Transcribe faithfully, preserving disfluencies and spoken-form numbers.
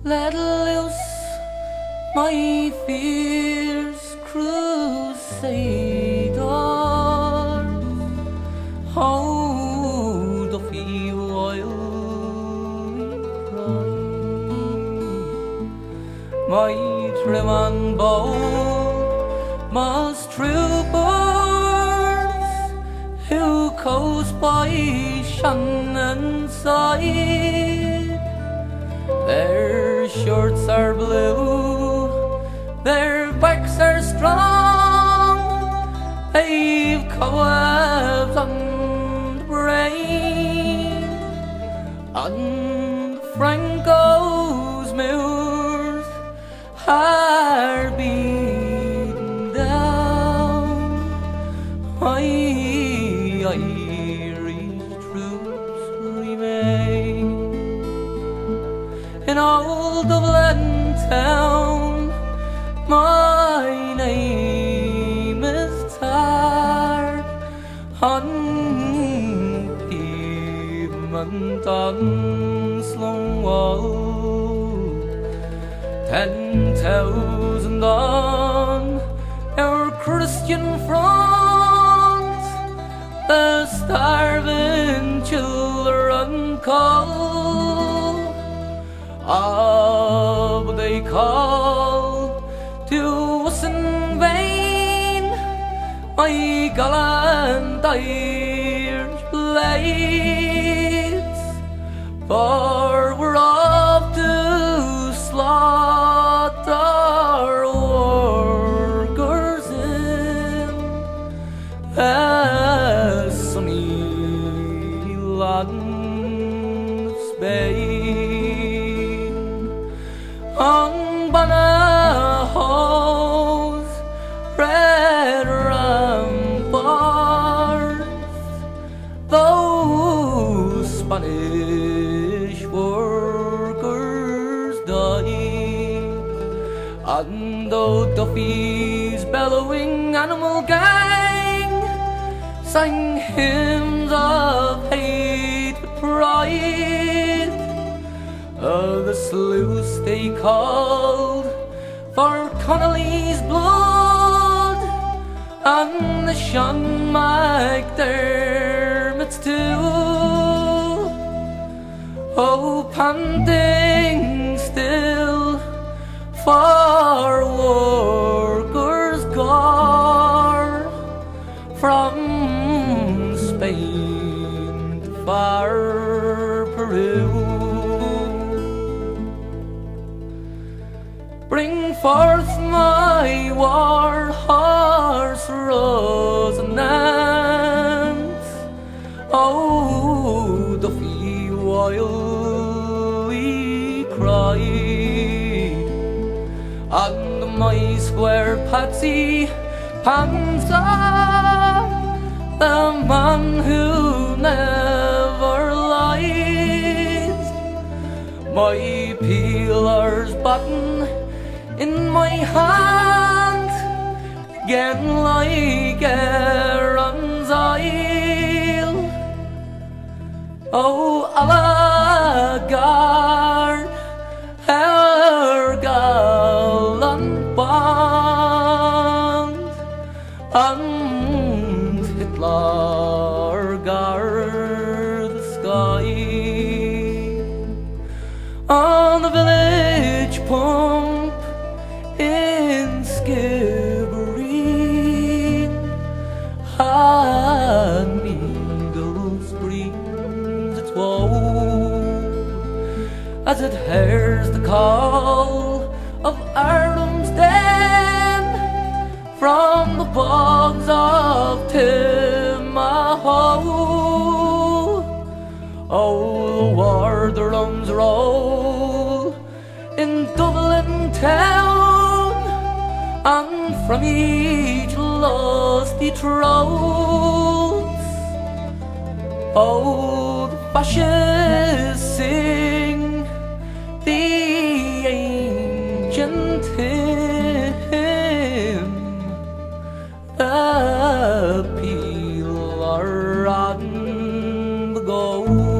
let loose my fierce crusaders. Oh, Duffy, while we cry, my trim and bold most troopers who coast by Shannon's side. Their shirts are blue, their backs are strong, they've cobwebs on the brain, and Franco's moors are beaten down. My Irish troops remain in old Dublin town. My name is tarred on pavement on Sloan Wall. Ten thousand on our Christian front, the starving children call. Ah, but they call to us in vain, my gallant Irish blades, for we're off to slaughter workers in the sunny land of Spain. On Banahos, red ramparts, those Spanish workers died, and though Duffy's bellowing animal gang sang hymns of hate with pride, Uh, the sluice they called for Connolly's blood, and the Sean McDermott's too. Oh, panting still for workers gone from Spain to far Peru. Bring forth my war horse Rosinante, oh, Duffy, while we cry, and my square Patsy Panzer, the man who never lies, my peeler's button in my hand, again like Aaron's isle. Oh, Allah guard our gallant band, and Hitler guard the sky. On the village pump in Skibbereen, and Eagle screams its woe as it hears the call of Ireland's den from the bogs of Timahoe. Oh, the war drums roll in Dublin town, and from each lusty throats, oh, the fascists sing the ancient hymn, the peeler on the go.